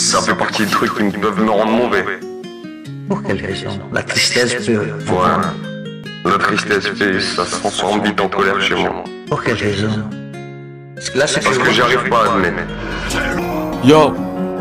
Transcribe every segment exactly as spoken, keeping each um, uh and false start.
Ça fait partie des trucs qui peuvent me rendre mauvais. Pour quelle raison? La tristesse peut... Ouais. La tristesse fait, ça se transforme vite en colère chez moi. Pour quelle raison? Parce que là, c'est Parce que j'arrive pas à admettre. Yo,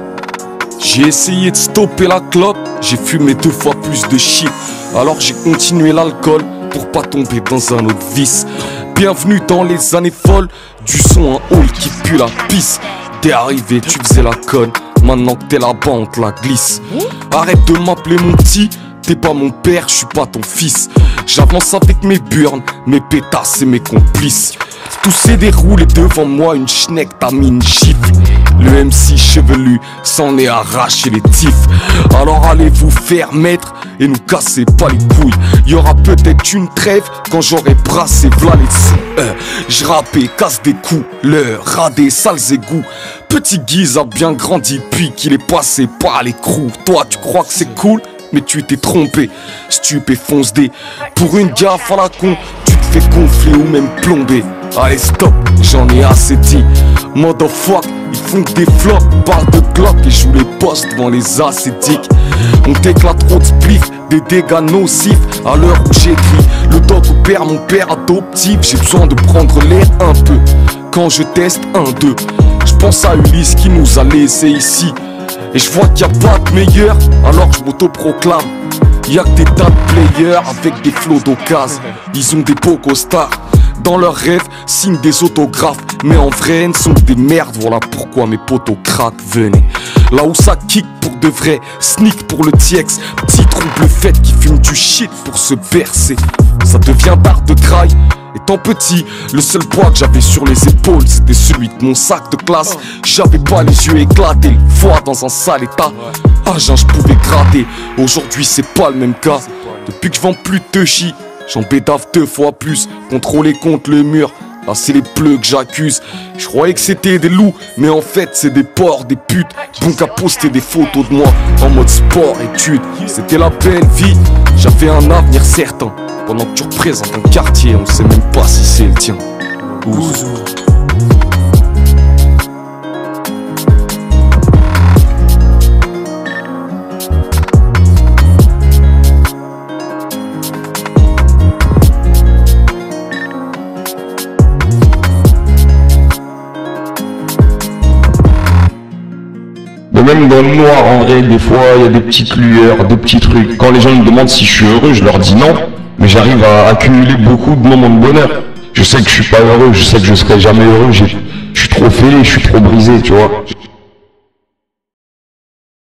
j'ai essayé de stopper la clope, j'ai fumé deux fois plus de shit. Alors j'ai continué l'alcool pour pas tomber dans un autre vice. Bienvenue dans les années folles, du son en hall qui pue la pisse. T'es arrivé, tu faisais la conne, maintenant que t'es là-bas on te la glisse. Arrête de m'appeler mon petit, t'es pas mon père, je suis pas ton fils. J'avance avec mes burnes, mes pétasses et mes complices. Tout s'est déroulé devant moi, une schneck t'a mis une gifle. Le M C chevelu s'en est arraché les tifs. Alors allez vous faire mettre et nous casser pas les couilles. Y'aura peut-être une trêve quand j'aurai brassé v'là les sous. euh, J'rappais, casse des coups, leur ras des sales égouts. Petit Guise a bien grandi puis qu'il est passé par l'écrou. Toi tu crois que c'est cool, mais tu t'es trompé. Stupé fonce dé, pour une gaffe à la con, tu te fais gonfler ou même plomber. Allez stop, j'en ai assez dit. Motherfuck, ils font que des flops, parle de Glock et jouent les boss devant les ascétiques. On t'éclate trop de spliff, des dégâts nocifs. À l'heure où j'écris, le doc opère mon père adoptif. J'ai besoin de prendre l'air un peu. Quand je teste un, deux, je pense à Ulysse qui nous a laissé ici. Et je vois qu'il n'y a pas de meilleur, alors je m'auto-proclame. Y'a que des tas de players avec des flots d'occasion. Ils ont des pocos stars. Dans leurs rêves, signent des autographes. Mais en vrai, ils sont des merdes. Voilà pourquoi mes potos craquent. Venez. Là où ça kick pour de vrai, sneak pour le T X. Petit trouble fait qui fume du shit pour se bercer. Ça devient d'art de graille. Étant petit, le seul poids que j'avais sur les épaules, c'était celui de mon sac de classe. J'avais pas les yeux éclatés, le foie dans un sale état. Agent, je pouvais gratter. Aujourd'hui, c'est pas le même cas. Depuis que je vends plus de shit, j'en bédave deux fois plus. Contrôlé contre le mur, là c'est les pleux que j'accuse. Je croyais que c'était des loups, mais en fait c'est des porcs, des putes. Bon qu'à poster des photos de moi en mode sport études. C'était la belle vie, j'avais un avenir certain. Pendant que tu représentes un quartier, on sait même pas si c'est le tien. Ouzou. Même dans le noir, en vrai, des fois, il y a des petites lueurs, des petits trucs. Quand les gens me demandent si je suis heureux, je leur dis non. Mais j'arrive à accumuler beaucoup de moments de bonheur. Je sais que je suis pas heureux, je sais que je serai jamais heureux. Je suis trop fêlé, je suis trop brisé, tu vois.